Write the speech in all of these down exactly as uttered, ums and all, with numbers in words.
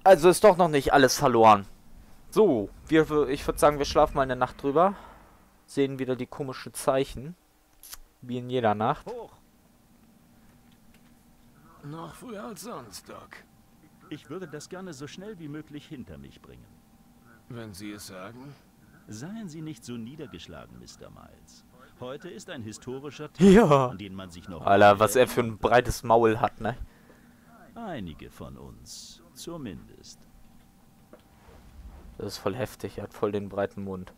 Also ist doch noch nicht alles verloren. So, wir, ich würde sagen, wir schlafen mal eine Nacht drüber. Sehen wieder die komischen Zeichen. Wie in jeder Nacht. Hoch. Noch früher als sonst, Doc. Ich würde das gerne so schnell wie möglich hinter mich bringen. Wenn Sie es sagen. Seien Sie nicht so niedergeschlagen, Mister Miles. Heute ist ein historischer Tag, Ja. an den man sich noch... Alter, was er für ein breites Maul hat, ne? Einige von uns, zumindest. Das ist voll heftig, er hat voll den breiten Mund.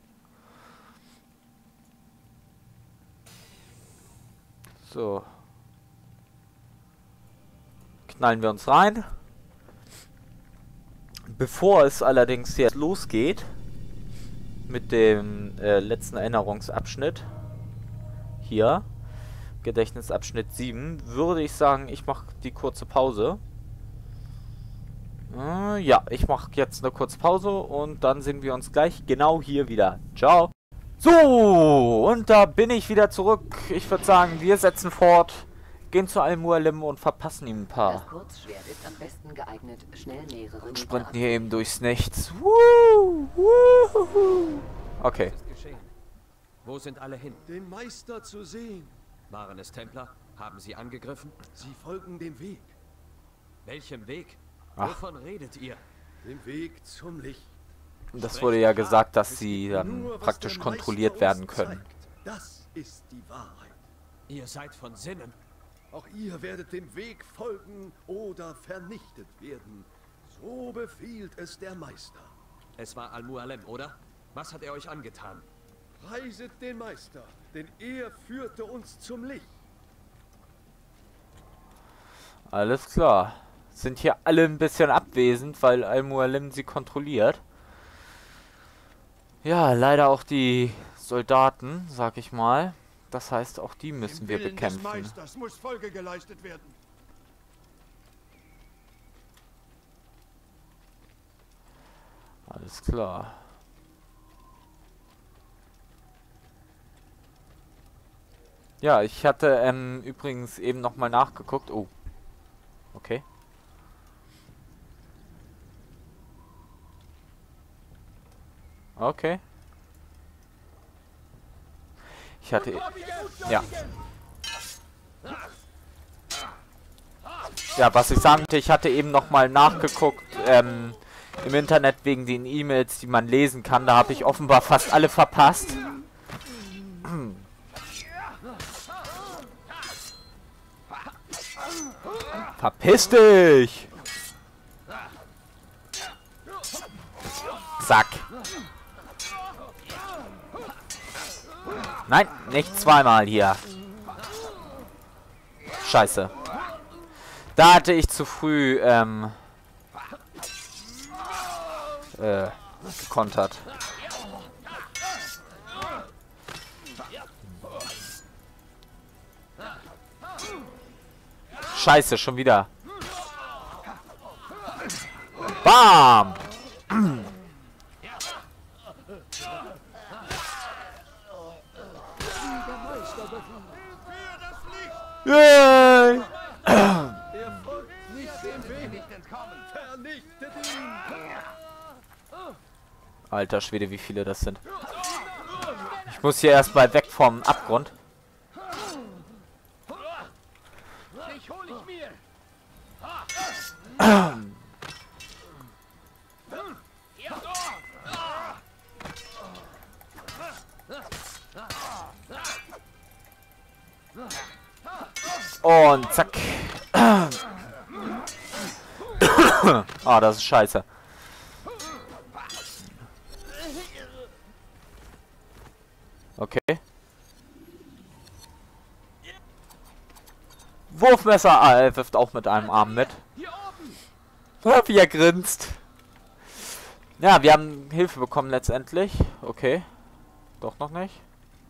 So. Knallen wir uns rein. Bevor es allerdings jetzt losgeht, mit dem äh, letzten Erinnerungsabschnitt, hier, Gedächtnisabschnitt sieben, würde ich sagen, ich mache die kurze Pause. Äh, ja, ich mache jetzt eine kurze Pause und dann sehen wir uns gleich genau hier wieder. Ciao. So, und da bin ich wieder zurück. Ich würde sagen, wir setzen fort, gehen zu Al-Mualim und verpassen ihm ein paar. Das Kurzschwert ist am besten geeignet, schnell mehrere Und Meter sprinten hier abzuwehren. eben durchs Nichts. Woo, woo. Okay. Was ist geschehen? Wo sind alle hin? Den Meister zu sehen. Waren es Templer? Haben sie angegriffen? Sie folgen dem Weg. Welchem Weg? Ach. Wovon redet ihr? Dem Weg zum Licht. Das wurde ja gesagt, dass sie dann Nur, was praktisch der kontrolliert Meister werden uns können. zeigt, das ist die Wahrheit. Ihr seid von Sinnen. Auch ihr werdet dem Weg folgen oder vernichtet werden. So befiehlt es der Meister. Es war Al-Mualim, oder? Was hat er euch angetan? Preiset den Meister, denn er führte uns zum Licht. Alles klar. Sind hier alle ein bisschen abwesend, weil Al-Mualim sie kontrolliert. Ja, leider auch die Soldaten, sag ich mal. Das heißt, auch die müssen wir bekämpfen. Des Meisters muss Folge geleistet werden. Alles klar. Ja, ich hatte ähm, übrigens eben nochmal nachgeguckt. Oh. Okay. Okay. Ich hatte... Ja. Ja, was ich sagen wollte, ich hatte eben nochmal nachgeguckt ähm, im Internet wegen den E-Mails, die man lesen kann. Da habe ich offenbar fast alle verpasst. Verpiss dich! Zack. Nein, nicht zweimal hier. Scheiße. Da hatte ich zu früh, ähm... Äh, gekontert. Scheiße, schon wieder. Bam! Yay! Er folgt nicht dem Weg. Vernichtet ihn. Alter Schwede, wie viele das sind. Ich muss hier erstmal weg vom Abgrund. Ich hol ich mir. Und zack. Ah, das ist scheiße. Okay. Wurfmesser. Ah, er wirft auch mit einem Arm mit. Ah, wie er grinst. Ja, wir haben Hilfe bekommen letztendlich. Okay. Doch noch nicht.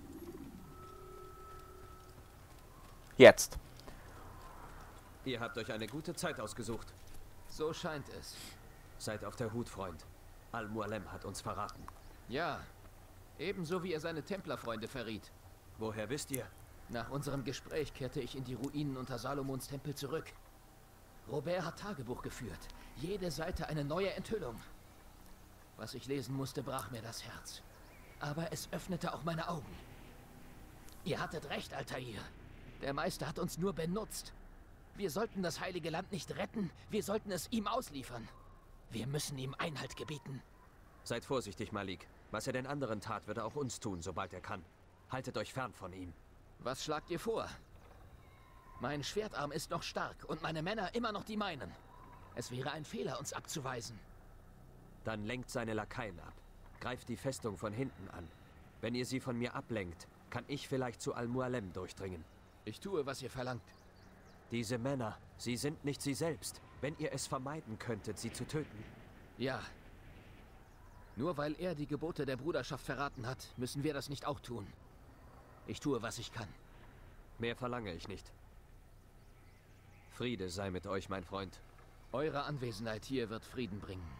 Jetzt. Ihr habt euch eine gute Zeit ausgesucht. So scheint es. Seid auf der Hut, Freund. Al-Mualim hat uns verraten. Ja, ebenso wie er seine Templerfreunde verriet. Woher wisst ihr? Nach unserem Gespräch kehrte ich in die Ruinen unter Salomons Tempel zurück. Robert hat Tagebuch geführt. Jede Seite eine neue Enthüllung. Was ich lesen musste, brach mir das Herz. Aber es öffnete auch meine Augen. Ihr hattet recht, Altair. Der Meister hat uns nur benutzt. Wir sollten das Heilige Land nicht retten, wir sollten es ihm ausliefern. Wir müssen ihm Einhalt gebieten. Seid vorsichtig, Malik. Was er den anderen tat, wird er auch uns tun, sobald er kann. Haltet euch fern von ihm. Was schlagt ihr vor? Mein Schwertarm ist noch stark und meine Männer immer noch die meinen. Es wäre ein Fehler, uns abzuweisen. Dann lenkt seine Lakaien ab. Greift die Festung von hinten an. Wenn ihr sie von mir ablenkt, kann ich vielleicht zu Al-Mualem durchdringen. Ich tue, was ihr verlangt. Diese Männer, sie sind nicht sie selbst. Wenn ihr es vermeiden könntet, sie zu töten. Ja. Nur weil er die Gebote der Bruderschaft verraten hat, müssen wir das nicht auch tun. Ich tue, was ich kann. Mehr verlange ich nicht. Friede sei mit euch, mein Freund. Eure Anwesenheit hier wird Frieden bringen.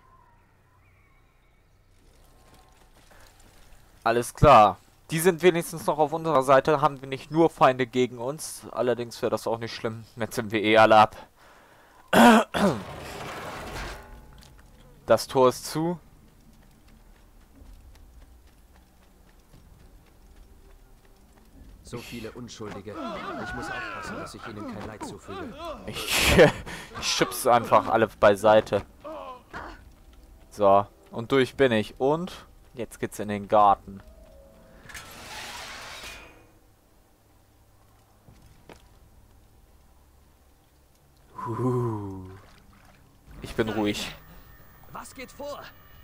Alles klar. Die sind wenigstens noch auf unserer Seite, haben wir nicht nur Feinde gegen uns. Allerdings wäre das auch nicht schlimm. Jetzt sind wir eh alle ab. Das Tor ist zu. So viele Unschuldige. Ich muss aufpassen, dass ich ihnen kein Leid zufüge. Ich, ich schub's einfach alle beiseite. So, und durch bin ich. Und jetzt geht's in den Garten. Huh. Ich bin ruhig. Was geht vor?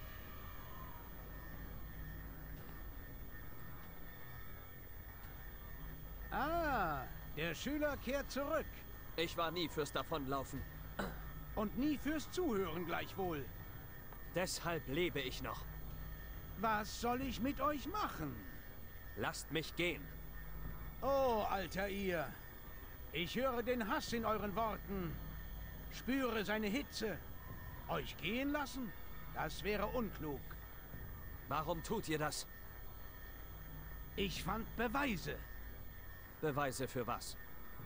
Ah, der Schüler kehrt zurück. Ich war nie fürs Davonlaufen. Und nie fürs Zuhören gleichwohl. Deshalb lebe ich noch. Was soll ich mit euch machen? Lasst mich gehen. Oh, Altair. Ich höre den Hass in euren Worten. Spüre seine Hitze. Euch gehen lassen? Das wäre unklug. Warum tut ihr das? Ich fand Beweise. Beweise für was?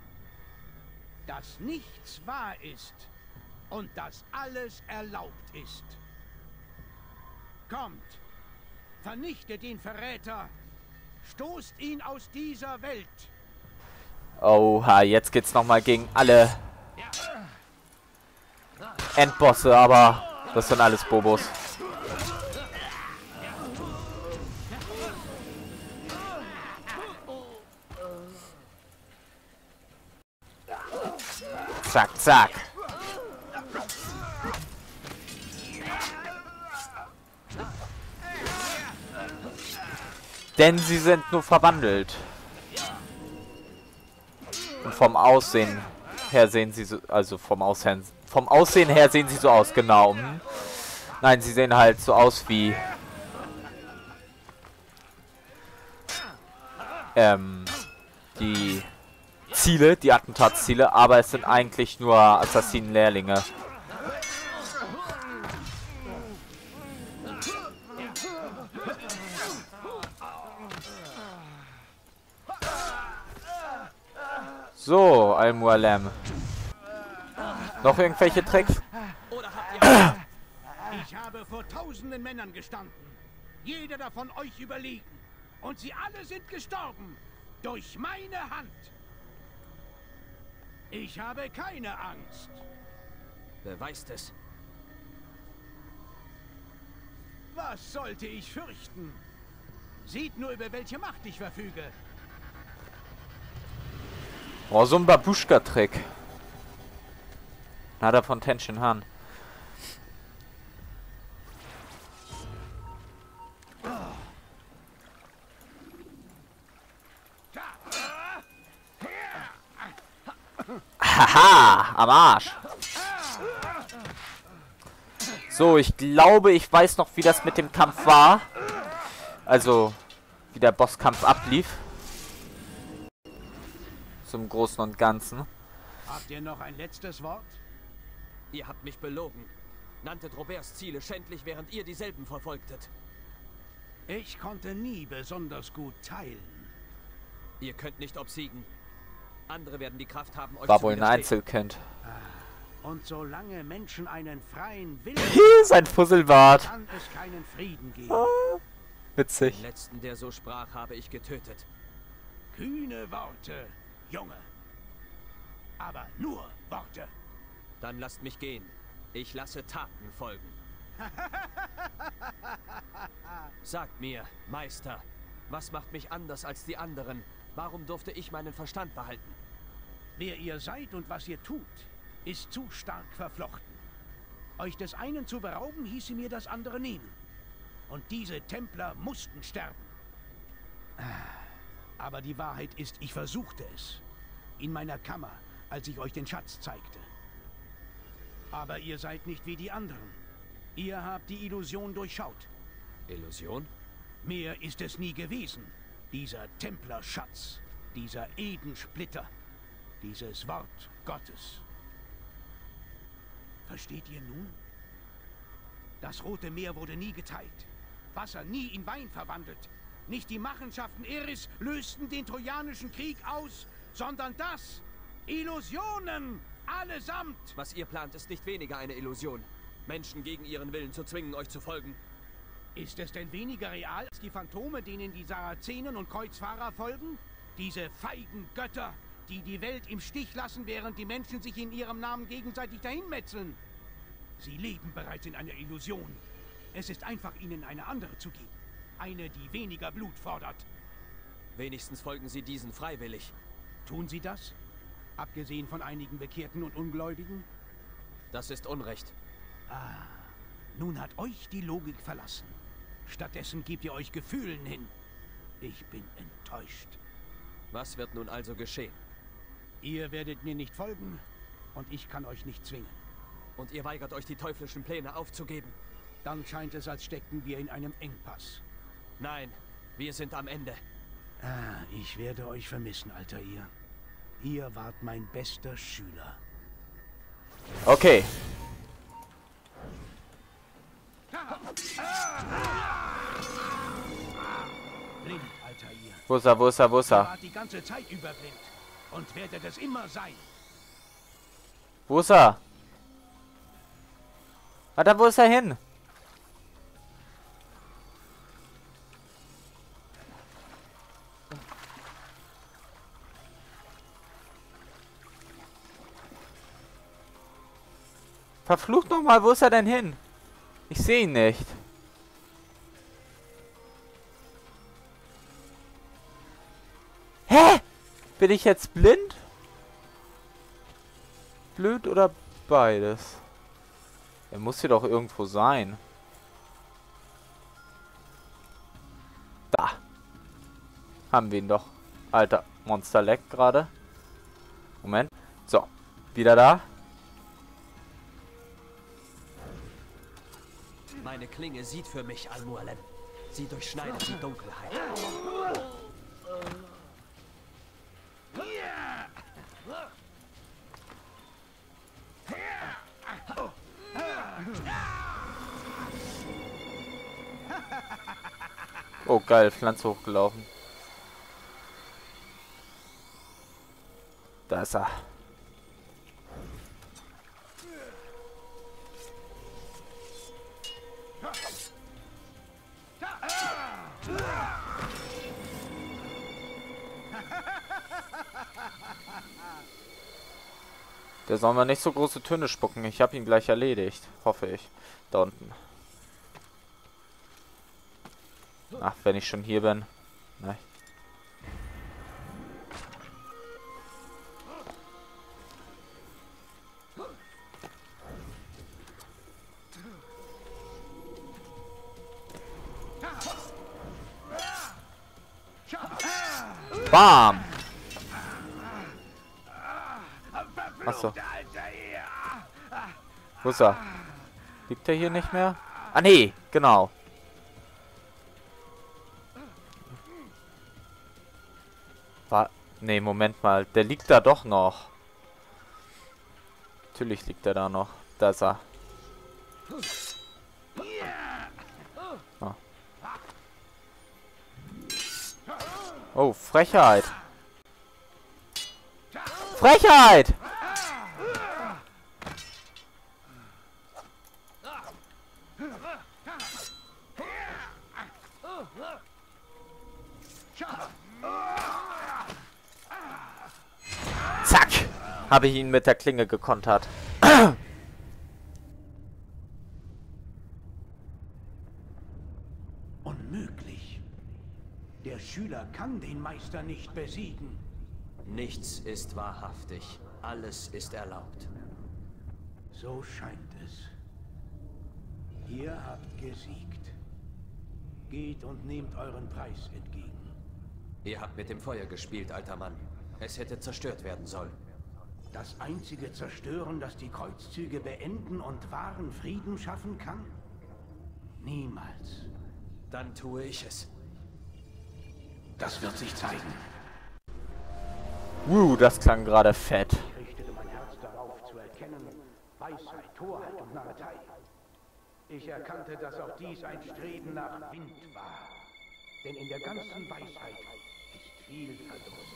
Dass nichts wahr ist und dass alles erlaubt ist. Kommt, vernichtet den Verräter, stoßt ihn aus dieser Welt. Oha, jetzt geht's nochmal gegen alle Endbosse, aber das sind alles Bobos. Zack, zack. Denn sie sind nur verwandelt. Und vom Aussehen her sehen sie so, also vom Aussehen, vom Aussehen her sehen sie so aus, genau. Hm? Nein, sie sehen halt so aus wie ähm, die Ziele, die Attentatsziele, aber es sind eigentlich nur Assassinen-Lehrlinge. So, Al-Mualem. Noch irgendwelche Tricks? Ich habe vor tausenden Männern gestanden. Jeder davon euch überlegen. Und sie alle sind gestorben. Durch meine Hand. Ich habe keine Angst. Beweist es. Was sollte ich fürchten? Seht nur, über welche Macht ich verfüge. Oh, so ein Babuschka-Trick. Na, da von Ten Shin Han. Haha, am Arsch. So, ich glaube, ich weiß noch, wie das mit dem Kampf war. Also, wie der Bosskampf ablief. Zum Großen und Ganzen. Habt ihr noch ein letztes Wort? Ihr habt mich belogen. Nanntet Roberts Ziele schändlich, während ihr dieselben verfolgtet. Ich konnte nie besonders gut teilen. Ihr könnt nicht obsiegen. Andere werden die Kraft haben, euch War zu wohl ein widerstehen. Einzelkind. Und solange Menschen einen freien Willen Sein Fusselbart. kann es keinen Frieden geben. Ah, witzig. Den letzten, der so sprach, habe ich getötet. Kühne Worte, Junge. Aber nur Worte. Dann lasst mich gehen. Ich lasse Taten folgen. Sagt mir, Meister, was macht mich anders als die anderen? Warum durfte ich meinen Verstand behalten? Wer ihr seid und was ihr tut, ist zu stark verflochten. Euch des einen zu berauben, hieße mir das andere nehmen. Und diese Templer mussten sterben. Aber die Wahrheit ist, ich versuchte es. In meiner Kammer, als ich euch den Schatz zeigte. Aber ihr seid nicht wie die anderen. Ihr habt die Illusion durchschaut. Illusion? Mehr ist es nie gewesen. Dieser Templerschatz, dieser Edensplitter, dieses Wort Gottes. Versteht ihr nun? Das Rote Meer wurde nie geteilt. Wasser nie in Wein verwandelt. Nicht die Machenschaften Eris lösten den Trojanischen Krieg aus, sondern das. Illusionen! Allesamt! Was ihr plant, ist nicht weniger eine Illusion. Menschen gegen ihren Willen zu zwingen, euch zu folgen. Ist es denn weniger real als die Phantome, denen die Sarazenen und Kreuzfahrer folgen? Diese feigen Götter, die die Welt im Stich lassen, während die Menschen sich in ihrem Namen gegenseitig dahinmetzeln. Sie leben bereits in einer Illusion. Es ist einfach, ihnen eine andere zu geben. Eine, die weniger Blut fordert. Wenigstens folgen sie diesen freiwillig. Tun sie das? Abgesehen von einigen Bekehrten und Ungläubigen? Das ist Unrecht. Ah, nun hat euch die Logik verlassen. Stattdessen gebt ihr euch Gefühlen hin. Ich bin enttäuscht. Was wird nun also geschehen? Ihr werdet mir nicht folgen und ich kann euch nicht zwingen. Und ihr weigert euch, die teuflischen Pläne aufzugeben? Dann scheint es, als steckten wir in einem Engpass. Nein, wir sind am Ende. Ah, ich werde euch vermissen, Altair. Ihr wart mein bester Schüler. Okay. Blind, Altair. Wo ist er, wo ist er, wo ist Ihr er? wart die ganze Zeit über blind und werdet es immer sein. Wo ist er? Warte, wo ist er hin? Verflucht nochmal, wo ist er denn hin? Ich sehe ihn nicht. Hä? Bin ich jetzt blind? Blöd oder beides? Er muss hier doch irgendwo sein. Da. Haben wir ihn doch. Alter, Monster leckt gerade. Moment. So. Wieder da. Meine Klinge sieht für mich, Al-Mualim. Sie durchschneidet die Dunkelheit. Oh geil, Pflanze hochgelaufen. Da ist er. Der soll mal nicht so große Töne spucken. Ich habe ihn gleich erledigt. Hoffe ich. Da unten. Ach, wenn ich schon hier bin. Nein. Bam! Achso. Wo ist er? Liegt er hier nicht mehr? Ah, nee, genau. War. Nee, Moment mal. Der liegt da doch noch. Natürlich liegt er da noch. Da ist er. Oh, oh Frechheit. habe ich ihn mit der Klinge gekontert. Unmöglich. Der Schüler kann den Meister nicht besiegen. Nichts ist wahrhaftig. Alles ist erlaubt. So scheint es. Ihr habt gesiegt. Geht und nehmt euren Preis entgegen. Ihr habt mit dem Feuer gespielt, alter Mann. Es hätte zerstört werden sollen. Das einzige Zerstören, das die Kreuzzüge beenden und wahren Frieden schaffen kann? Niemals. Dann tue ich es. Das wird sich zeigen. Uh, das klang gerade fett. Ich richtete mein Herz darauf zu erkennen, Weisheit, Torheit und Narretei. Ich erkannte, dass auch dies ein Streben nach Wind war. Denn in der ganzen Weisheit ist viel Verdruss.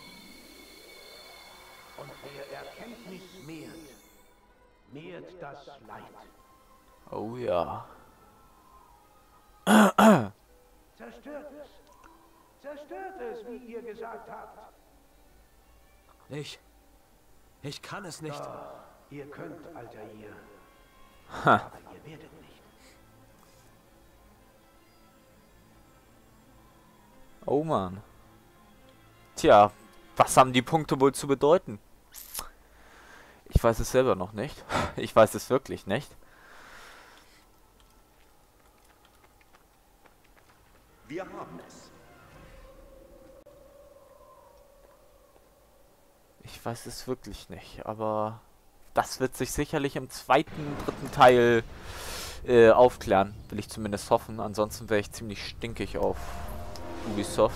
Und wer Erkenntnis mehrt, mehrt das Leid. Oh ja. Zerstört es. Zerstört es, wie ihr gesagt habt. Ich... Ich kann es nicht. Doch, ihr könnt, Altair. Ha. Aber ihr werdet nicht. Oh Mann. Tja, was haben die Punkte wohl zu bedeuten? Ich weiß es selber noch nicht. Ich weiß es wirklich nicht. Wir haben es. Ich weiß es wirklich nicht, aber das wird sich sicherlich im zweiten, dritten Teil äh, aufklären. Will ich zumindest hoffen. Ansonsten wäre ich ziemlich stinkig auf Ubisoft.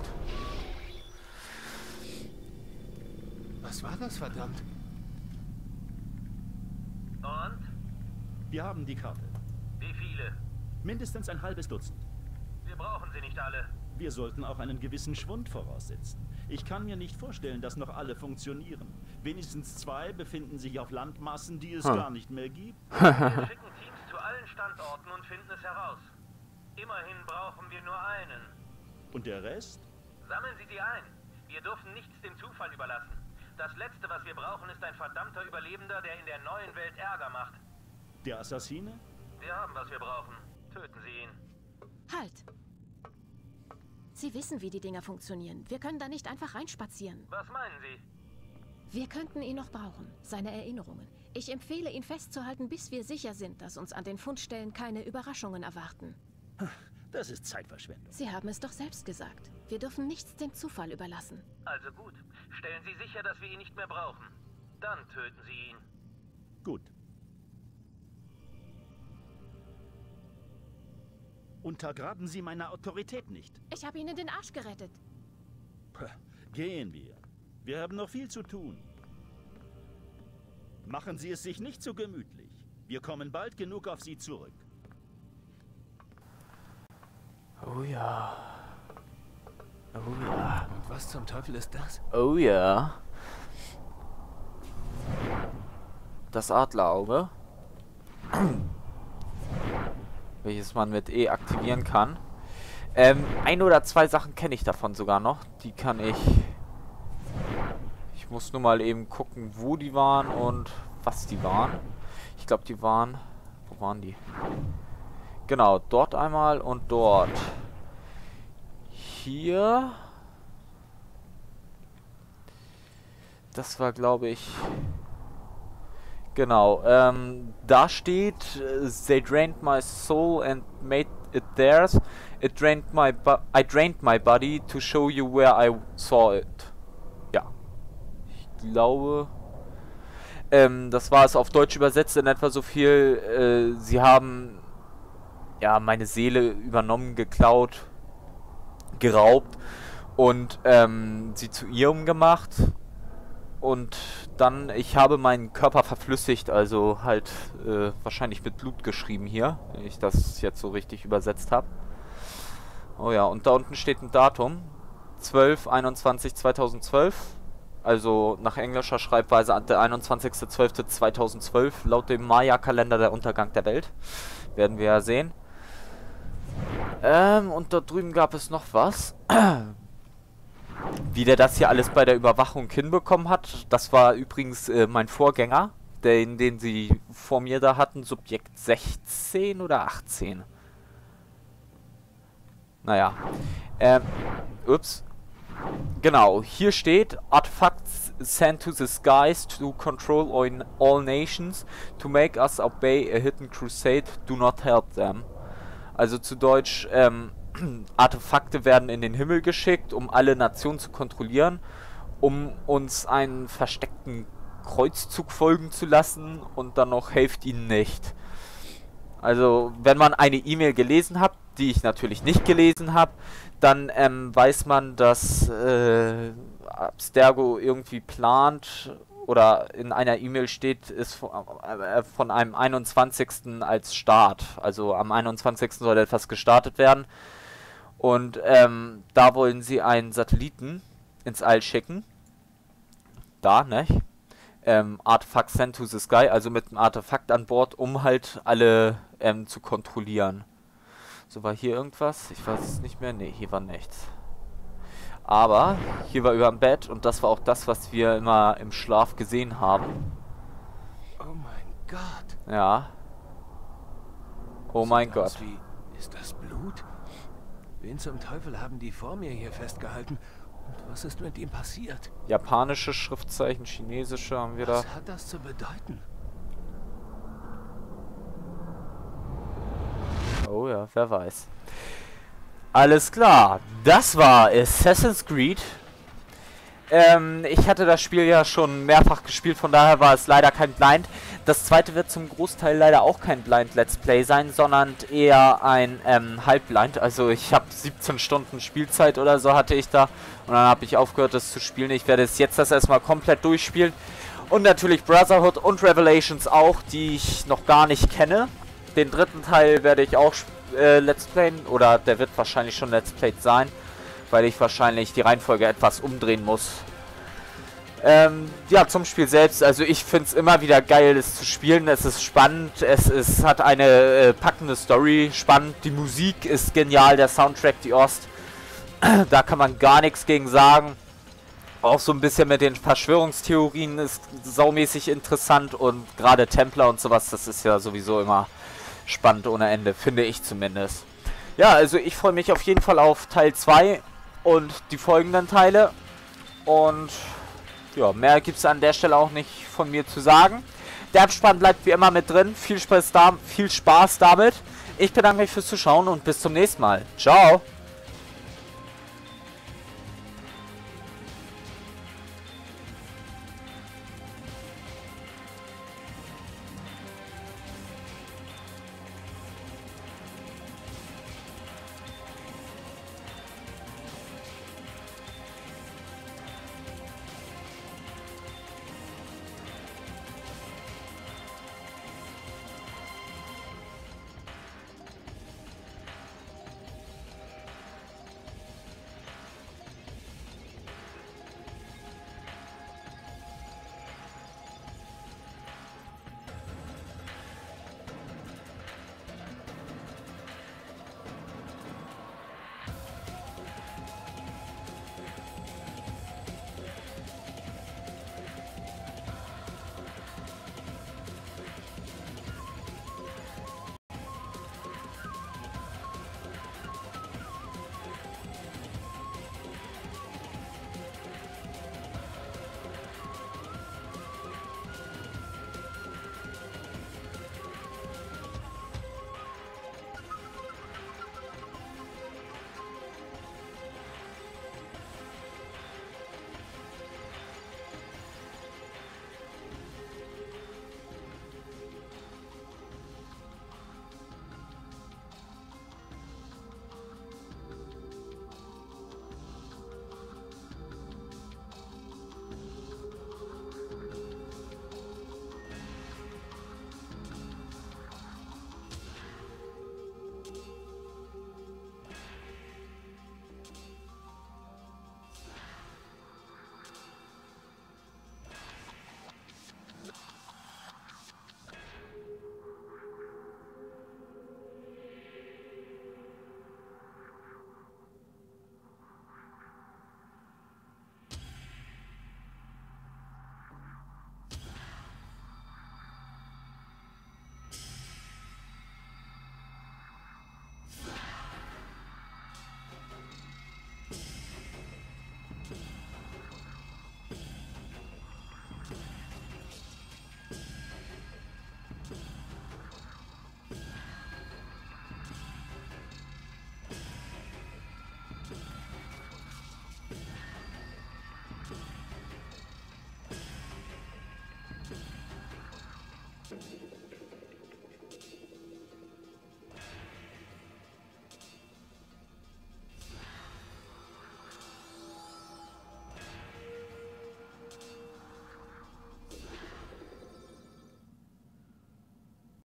Was war das, verdammt? Und? Wir haben die Karte. Wie viele? Mindestens ein halbes Dutzend. Wir brauchen sie nicht alle. Wir sollten auch einen gewissen Schwund voraussetzen. Ich kann mir nicht vorstellen, dass noch alle funktionieren. Wenigstens zwei befinden sich auf Landmassen, die es Hm. gar nicht mehr gibt. Wir schicken Teams zu allen Standorten und finden es heraus. Immerhin brauchen wir nur einen. Und der Rest? Sammeln Sie die ein. Wir dürfen nichts dem Zufall überlassen. Das Letzte, was wir brauchen, ist ein verdammter Überlebender, der in der neuen Welt Ärger macht. Der Assassine? Wir haben, was wir brauchen. Töten Sie ihn. Halt! Sie wissen, wie die Dinger funktionieren. Wir können da nicht einfach reinspazieren. Was meinen Sie? Wir könnten ihn noch brauchen. Seine Erinnerungen. Ich empfehle, ihn festzuhalten, bis wir sicher sind, dass uns an den Fundstellen keine Überraschungen erwarten. Das ist Zeitverschwendung. Sie haben es doch selbst gesagt. Wir dürfen nichts dem Zufall überlassen. Also gut. Stellen Sie sicher, dass wir ihn nicht mehr brauchen. Dann töten Sie ihn. Gut. Untergraben Sie meine Autorität nicht. Ich habe Ihnen den Arsch gerettet. Puh, gehen wir. Wir haben noch viel zu tun. Machen Sie es sich nicht so gemütlich. Wir kommen bald genug auf Sie zurück. Oh ja. Oh ja. Und was zum Teufel ist das? Oh ja. Das Adlerauge. Welches man mit E aktivieren kann. Ähm, ein oder zwei Sachen kenne ich davon sogar noch. Die kann ich... Ich muss nur mal eben gucken, wo die waren und was die waren. Ich glaube, die waren... Wo waren die? Genau, dort einmal und dort. Hier... Das war, glaube ich... Genau, ähm, da steht, uh, they drained my soul and made it theirs. It drained my bu I drained my body to show you where I saw it. Ja. Ich glaube, ähm, das war es auf Deutsch übersetzt in etwa so viel. Äh, sie haben, ja, meine Seele übernommen, geklaut, geraubt und, ähm, sie zu ihrem gemacht. Und dann, ich habe meinen Körper verflüssigt, also halt äh, wahrscheinlich mit Blut geschrieben hier, wenn ich das jetzt so richtig übersetzt habe. Oh ja, und da unten steht ein Datum, zwölf einundzwanzig zweitausendzwölf, also nach englischer Schreibweise der einundzwanzigster zwölfter zweitausendzwölf, laut dem Maya-Kalender der Untergang der Welt. Werden wir ja sehen. Ähm, und da drüben gab es noch was. wie der das hier alles bei der Überwachung hinbekommen hat. Das war übrigens äh, mein Vorgänger, den, den sie vor mir da hatten, Subjekt sechzehn oder achtzehn. Naja. Ähm, ups. Genau, hier steht, Artifacts sent to the skies to control all, all nations, to make us obey a hidden crusade, do not help them. Also zu Deutsch, ähm, Artefakte werden in den Himmel geschickt, um alle Nationen zu kontrollieren, um uns einen versteckten Kreuzzug folgen zu lassen und dann noch helft ihnen nicht. Also, wenn man eine E-Mail gelesen hat, die ich natürlich nicht gelesen habe, dann ähm, weiß man, dass äh, Abstergo irgendwie plant oder in einer E-Mail steht, ist von, äh, von einem einundzwanzigsten als Start. Also am einundzwanzigsten soll etwas gestartet werden. Und ähm, da wollen sie einen Satelliten ins All schicken. Da, ne? Ähm, Artifact sent to the sky, also mit einem Artefakt an Bord, um halt alle ähm, zu kontrollieren. So, war hier irgendwas? Ich weiß es nicht mehr. Ne, hier war nichts. Aber hier war über dem Bett und das war auch das, was wir immer im Schlaf gesehen haben. Oh mein Gott. Ja. Oh mein Gott. Aus wie, ist das Blut? Wen zum Teufel haben die vor mir hier festgehalten? Und was ist mit ihm passiert? Japanische Schriftzeichen, chinesische haben wir da. Was hat das zu bedeuten? Oh ja, wer weiß. Alles klar, das war Assassin's Creed. Ähm, ich hatte das Spiel ja schon mehrfach gespielt, von daher war es leider kein Blind. Das zweite wird zum Großteil leider auch kein Blind Let's Play sein, sondern eher ein ähm, Halbblind. Also ich habe siebzehn Stunden Spielzeit oder so hatte ich da und dann habe ich aufgehört, das zu spielen. Ich werde es jetzt das erstmal komplett durchspielen. Und natürlich Brotherhood und Revelations auch, die ich noch gar nicht kenne. Den dritten Teil werde ich auch äh, Let's Playen, oder der wird wahrscheinlich schon Let's Played sein, weil ich wahrscheinlich die Reihenfolge etwas umdrehen muss. Ähm, ja, zum Spiel selbst, also ich finde es immer wieder geil, es zu spielen, es ist spannend, es ist, hat eine äh, packende Story, spannend, die Musik ist genial, der Soundtrack, die Ost, da kann man gar nichts gegen sagen. Auch so ein bisschen mit den Verschwörungstheorien ist saumäßig interessant und gerade Templer und sowas, das ist ja sowieso immer spannend ohne Ende, finde ich zumindest. Ja, also ich freue mich auf jeden Fall auf Teil zwei und die folgenden Teile. Und ja, mehr gibt es an der Stelle auch nicht von mir zu sagen. Der Abspann bleibt wie immer mit drin. Viel Spaß, da, viel Spaß damit. Ich bedanke mich fürs Zuschauen und bis zum nächsten Mal. Ciao!